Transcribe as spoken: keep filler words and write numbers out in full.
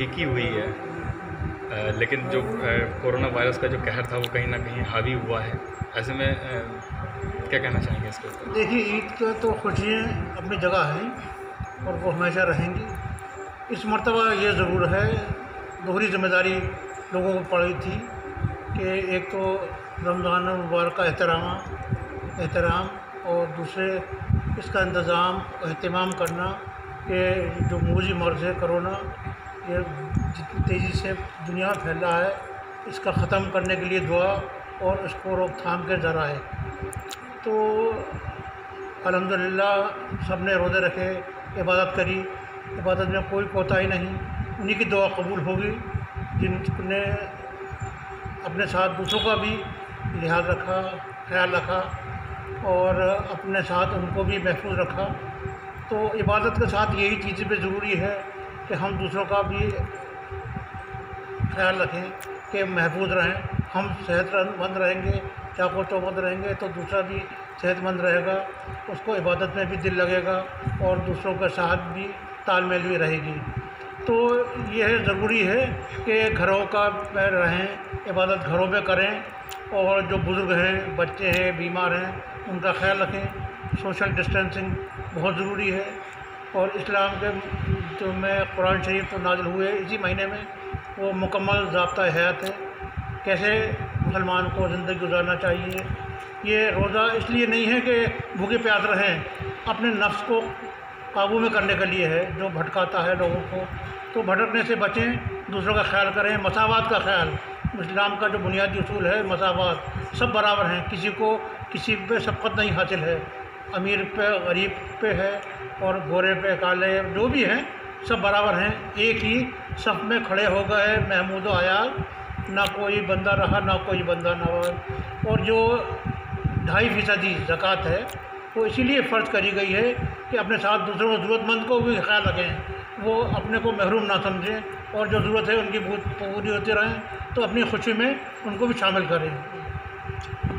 फीकी हुई है, आ, लेकिन जो कोरोना वायरस का जो कहर था वो कहीं ना कहीं हावी हुआ है। ऐसे में आ, क्या कहना चाहेंगे इसके ऊपर? देखिए, ईद का तो खुशियाँ अपनी जगह हैं और वो हमेशा रहेंगी। इस मर्तबा ये ज़रूर है, दोहरी ज़िम्मेदारी लोगों को पड़ी थी कि एक तो रमज़ान मुबारक का एहतराम एहतराम और दूसरे इसका इंतज़ाम अहतमाम करना कि जो मूजी मर्ज़ है कोरोना, ये जितनी तेज़ी से दुनिया में फैल रहा है, इसका ख़त्म करने के लिए दुआ और इसको रोकथाम के ज़राए। तो अल्हम्दुलिल्लाह सब ने रोज़े रखे, इबादत करी, इबादत में कोई कोताही नहीं। उन्हीं की दुआ कबूल होगी जिनने अपने साथ दूसरों का भी लिहाज रखा, ख्याल रखा और अपने साथ उनको भी महफूज रखा। तो इबादत के साथ यही चीज़ें भी ज़रूरी है कि हम दूसरों का भी ख्याल रखें कि महफूज रहें। हम सेहतमंद रहेंगे, चाको चौबंद रहेंगे तो दूसरा भी सेहतमंद रहेगा, उसको इबादत में भी दिल लगेगा और दूसरों के साथ भी तालमेल भी रहेगी। तो यह ज़रूरी है कि घरों का में रहें, इबादत घरों में करें और जो बुज़ुर्ग हैं, बच्चे हैं, बीमार हैं, उनका ख्याल रखें। सोशल डिस्टेंसिंग बहुत ज़रूरी है और इस्लाम के जो में कुरान शरीफ तो नाज़िल हुए इसी महीने में, वो मुकम्मल ज़ाब्ता हयात है, कैसे मुसलमान को ज़िंदगी गुजारना चाहिए। ये रोज़ा इसलिए नहीं है कि भूखे प्यास रहें, अपने नफ्स को काबू में करने के लिए है जो भटकाता है लोगों को। तो भटकने से बचें, दूसरों का ख्याल करें, मसावात का ख्याल। इस्लाम का जो बुनियादी उसूल है मसावात, सब बराबर हैं, किसी को किसी पे सबकत नहीं हासिल है, अमीर पे गरीब पे है और गोरे पे काले, जो भी हैं सब बराबर हैं, एक ही सफ़ में खड़े हो गए महमूद आयाल, ना कोई बंदा रहा ना कोई बंदा नवाज। और जो ढाई फ़ीसदी ज़कात है वो इसीलिए फ़र्ज़ करी गई है कि अपने साथ दूसरों को ज़रूरतमंद को भी ख्याल रखें, वो अपने को महरूम ना समझें और जो ज़रूरत है उनकी पूरी होती रहें, तो अपनी खुशी में उनको भी शामिल करें।